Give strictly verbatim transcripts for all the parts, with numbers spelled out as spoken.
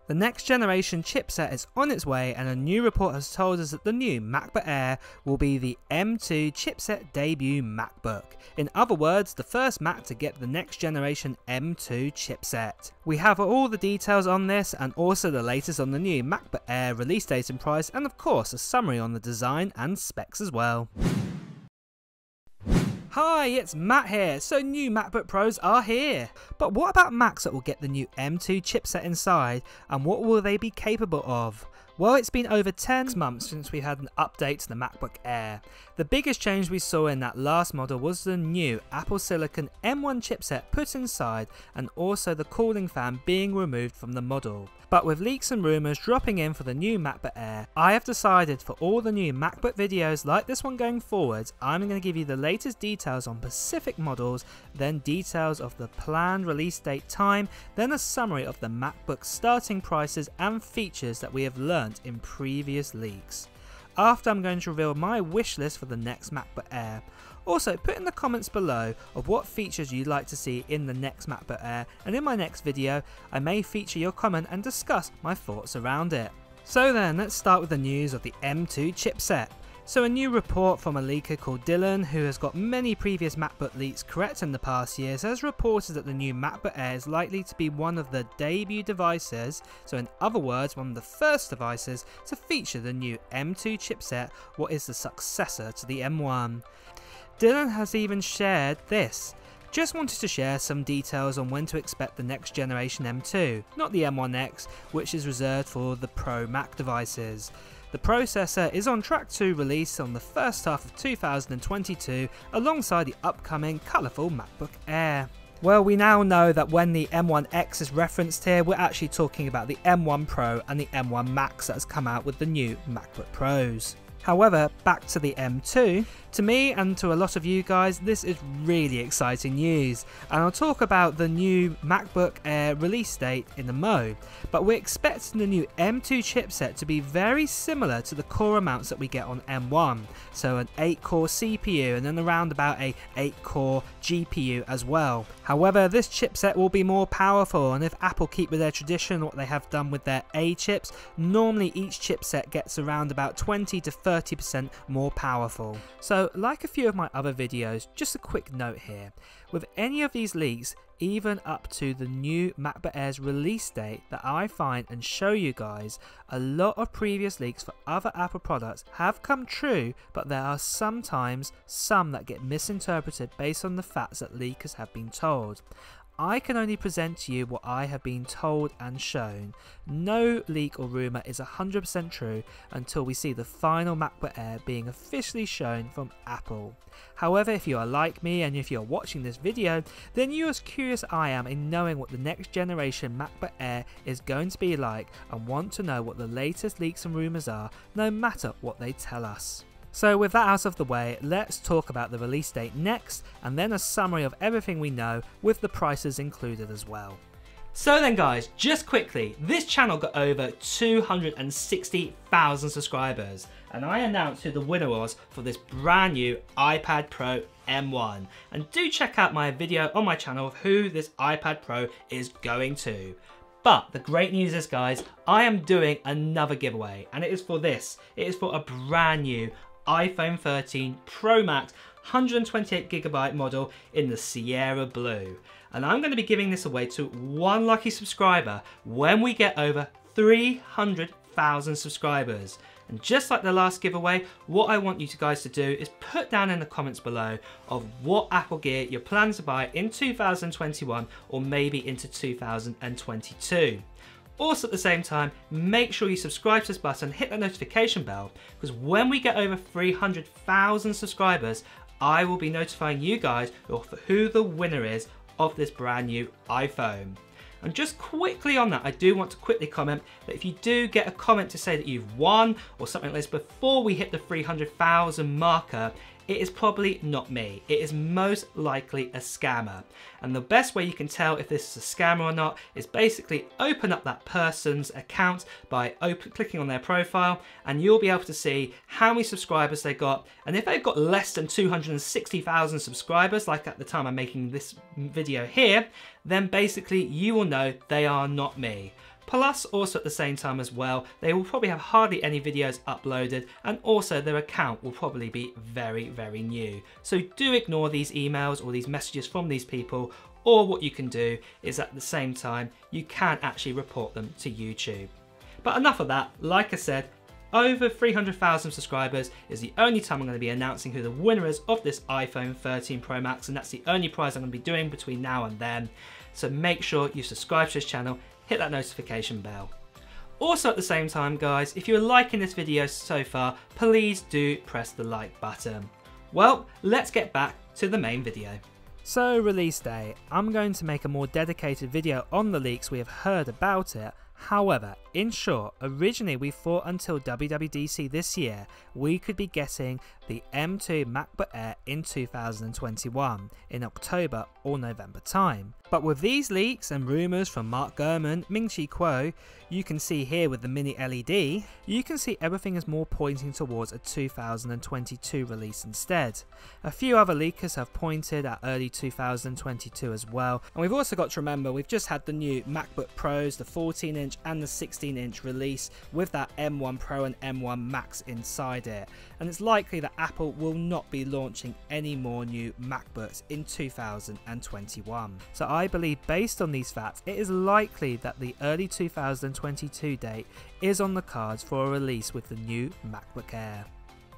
The next generation chipset is on its way, and a new report has told us that the new MacBook Air will be the M two chipset debut MacBook. In other words, the first Mac to get the next generation M two chipset. We have all the details on this and also the latest on the new MacBook Air release date and price, and of course a summary on the design and specs as well. Hi, it's Matt here. So new MacBook Pros are here. But what about Macs that will get the new M two chipset inside, and what will they be capable of? Well, it's been over ten months since we had an update to the MacBook Air. The biggest change we saw in that last model was the new Apple Silicon M one chipset put inside, and also the cooling fan being removed from the model. But with leaks and rumours dropping in for the new MacBook Air, I have decided for all the new MacBook videos like this one going forwards, I'm going to give you the latest details on specific models, then details of the planned release date time, then a summary of the MacBook starting prices and features that we have learned in previous leaks. After, I'm going to reveal my wish list for the next MacBook Air. Also, put in the comments below of what features you'd like to see in the next MacBook Air, and in my next video I may feature your comment and discuss my thoughts around it. So then, let's start with the news of the M two chipset. So a new report from a leaker called Dylan, who has got many previous MacBook leaks correct in the past years, has reported that the new MacBook Air is likely to be one of the debut devices, so in other words one of the first devices to feature the new M two chipset, what is the successor to the M one. Dylan has even shared this. Just wanted to share some details on when to expect the next generation M two, not the M one X, which is reserved for the Pro Mac devices. The processor is on track to release on the first half of two thousand twenty-two alongside the upcoming colourful MacBook Air. Well, we now know that when the M one X is referenced here, we're actually talking about the M one Pro and the M one Max that has come out with the new MacBook Pros. However, back to the M two, to me and to a lot of you guys, this is really exciting news, and I'll talk about the new MacBook Air release date in a mo, but we're expecting the new M two chipset to be very similar to the core amounts that we get on M one, so an eight core C P U and then around about a eight core G P U as well. However, this chipset will be more powerful, and if Apple keep with their tradition, what they have done with their A chips, normally each chipset gets around about twenty to thirty percent more powerful. So like a few of my other videos, just a quick note here, with any of these leaks, even up to the new MacBook Air's release date that I find and show you guys, a lot of previous leaks for other Apple products have come true, but there are sometimes some that get misinterpreted based on the facts that leakers have been told. I can only present to you what I have been told and shown. No leak or rumour is one hundred percent true until we see the final MacBook Air being officially shown from Apple. However, if you are like me and if you are watching this video, then you are as curious as I am in knowing what the next generation MacBook Air is going to be like and want to know what the latest leaks and rumours are, no matter what they tell us. So with that out of the way, let's talk about the release date next, and then a summary of everything we know with the prices included as well. So then guys, just quickly, this channel got over two hundred sixty thousand subscribers, and I announced who the winner was for this brand new iPad Pro M one. And do check out my video on my channel of who this iPad Pro is going to. But the great news is guys, I am doing another giveaway, and it is for this. It is for a brand new iPhone thirteen Pro Max one hundred twenty-eight gigabyte model in the Sierra Blue. And I'm going to be giving this away to one lucky subscriber when we get over three hundred thousand subscribers. And just like the last giveaway, what I want you guys to do is put down in the comments below of what Apple gear you're planning to buy in two thousand twenty-one or maybe into two thousand twenty-two. Also at the same time, make sure you subscribe to this button, hit that notification bell, because when we get over three hundred thousand subscribers, I will be notifying you guys of who the winner is of this brand new iPhone. And just quickly on that, I do want to quickly comment that if you do get a comment to say that you've won or something like this before we hit the three hundred thousand marker, it is probably not me. It is most likely a scammer. And the best way you can tell if this is a scammer or not is basically open up that person's account by open, clicking on their profile, and you'll be able to see how many subscribers they got. And if they've got less than two hundred sixty thousand subscribers, like at the time I'm making this video here, then basically you will know they are not me. Plus, also at the same time as well, they will probably have hardly any videos uploaded, and also their account will probably be very, very new. So do ignore these emails or these messages from these people, or what you can do is at the same time, you can actually report them to YouTube. But enough of that. Like I said, over three hundred thousand subscribers is the only time I'm going to be announcing who the winner is of this iPhone thirteen Pro Max, and that's the only prize I'm going to be doing between now and then. So make sure you subscribe to this channel, hit that notification bell. Also at the same time guys, if you're liking this video so far, please do press the like button. Well, let's get back to the main video. So release day, I'm going to make a more dedicated video on the leaks we have heard about it. However, in short, originally we thought until W W D C this year we could be getting the M two MacBook Air in two thousand twenty-one in October or November time. But with these leaks and rumours from Mark Gurman, Ming-Chi Kuo, you can see here with the mini L E D, you can see everything is more pointing towards a two thousand twenty-two release instead. A few other leakers have pointed at early two thousand twenty-two as well, and we've also got to remember we've just had the new MacBook Pros, the fourteen inch and the sixteen inch release with that M one Pro and M one Max inside it, and it's likely that Apple will not be launching any more new MacBooks in two thousand twenty-one. So I believe based on these facts it is likely that the early two thousand twenty-two date is on the cards for a release with the new MacBook Air.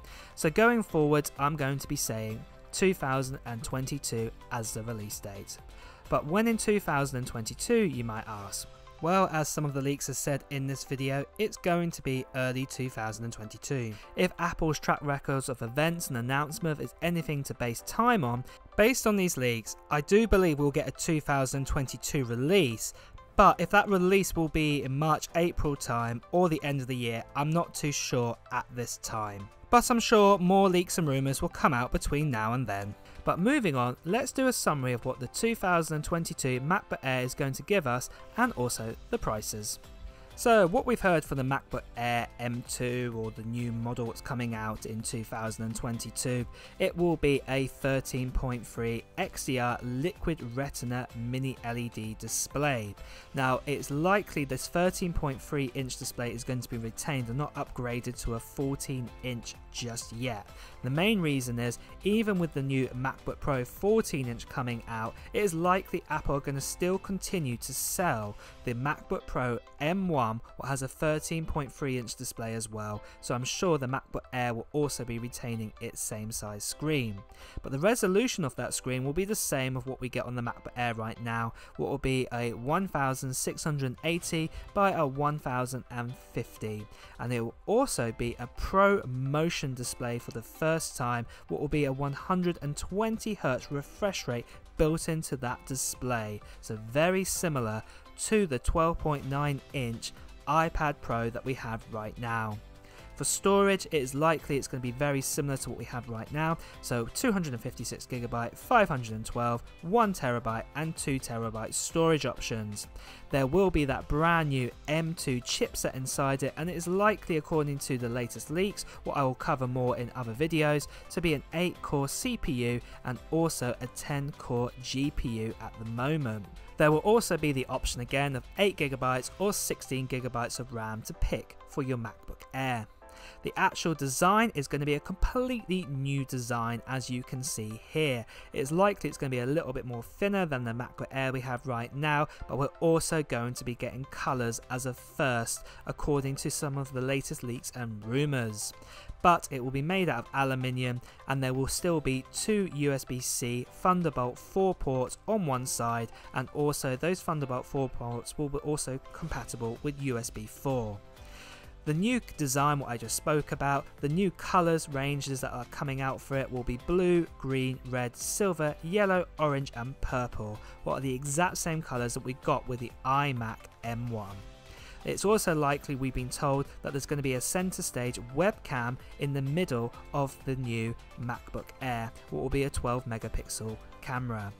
So going forward I'm going to be saying two thousand twenty-two as the release date. But when in two thousand twenty-two, you might ask? Well, as some of the leaks have said in this video, it's going to be early two thousand twenty-two. If Apple's track records of events and announcements is anything to base time on, based on these leaks, I do believe we'll get a two thousand twenty-two release, but if that release will be in March April time or the end of the year, I'm not too sure at this time. But I'm sure more leaks and rumours will come out between now and then. But moving on, let's do a summary of what the two thousand twenty-two MacBook Air is going to give us and also the prices. So what we've heard for the MacBook Air M two, or the new model that's coming out in two thousand twenty-two, it will be a thirteen point three X D R Liquid Retina mini L E D display. Now it's likely this thirteen point three inch display is going to be retained and not upgraded to a fourteen inch just yet. The main reason is, even with the new MacBook Pro fourteen inch coming out, it is likely Apple are going to still continue to sell the MacBook Pro M one, what has a thirteen point three inch display as well, so I'm sure the MacBook Air will also be retaining its same size screen. But the resolution of that screen will be the same of what we get on the MacBook Air right now, what will be a one thousand six hundred eighty by a one thousand fifty, and it will also be a Pro Motion display for the first time, what will be a one hundred twenty hertz refresh rate built into that display, so very similar to the twelve point nine inch iPad Pro that we have right now. For storage, it is likely it's going to be very similar to what we have right now, so two hundred fifty-six gigabyte, five hundred twelve, one terabyte and two terabyte storage options. There will be that brand new M two chipset inside it, and it is likely, according to the latest leaks, what I will cover more in other videos, to be an eight core C P U and also a ten core G P U at the moment. There will also be the option again of eight gigabytes or sixteen gigabytes of RAM to pick for your MacBook Air. The actual design is going to be a completely new design, as you can see here. It's likely it's going to be a little bit more thinner than the MacBook Air we have right now, but we're also going to be getting colours as a first, according to some of the latest leaks and rumours. But it will be made out of aluminium, and there will still be two U S B C Thunderbolt four ports on one side, and also those Thunderbolt four ports will be also compatible with U S B four. The new design, what I just spoke about, the new colours ranges that are coming out for it will be blue, green, red, silver, yellow, orange and purple, what are the exact same colours that we got with the iMac M one. It's also likely, we've been told, that there's going to be a centre stage webcam in the middle of the new MacBook Air, what will be a twelve megapixel camera.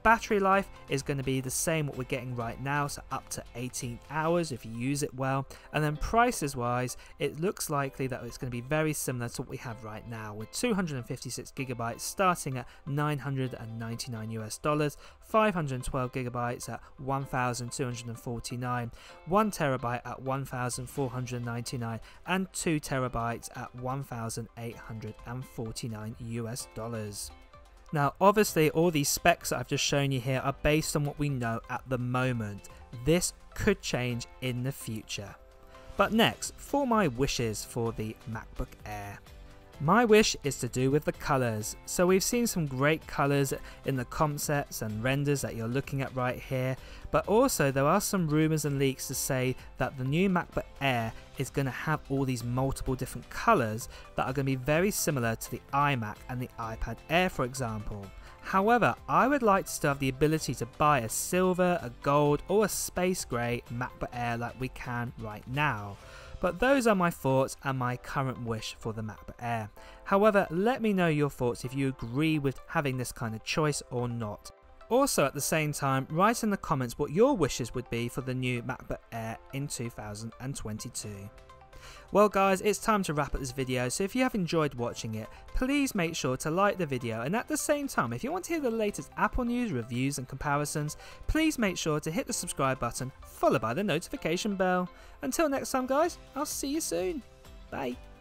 battery life is going to be the same what we're getting right now, so up to eighteen hours if you use it well. And then prices wise, it looks likely that it's going to be very similar to what we have right now, with two hundred fifty-six gigabytes starting at nine hundred ninety-nine US dollars, five hundred twelve gigabytes at one thousand two hundred forty-nine, one terabyte at one thousand four hundred ninety-nine, and two terabytes at one thousand eight hundred forty-nine US dollars. Now obviously all these specs that I've just shown you here are based on what we know at the moment. This could change in the future. But next, for my wishes for the MacBook Air. My wish is to do with the colours. So we've seen some great colours in the concepts and renders that you're looking at right here, but also there are some rumours and leaks to say that the new MacBook Air is going to have all these multiple different colours that are going to be very similar to the iMac and the iPad Air, for example. However, I would like to still have the ability to buy a silver, a gold or a space grey MacBook Air like we can right now. But those are my thoughts and my current wish for the MacBook Air. However, let me know your thoughts if you agree with having this kind of choice or not. Also at the same time, write in the comments what your wishes would be for the new MacBook Air in two thousand twenty-two. Well guys, it's time to wrap up this video, so if you have enjoyed watching it, please make sure to like the video, and at the same time, if you want to hear the latest Apple news, reviews and comparisons, please make sure to hit the subscribe button followed by the notification bell. Until next time guys, I'll see you soon. Bye.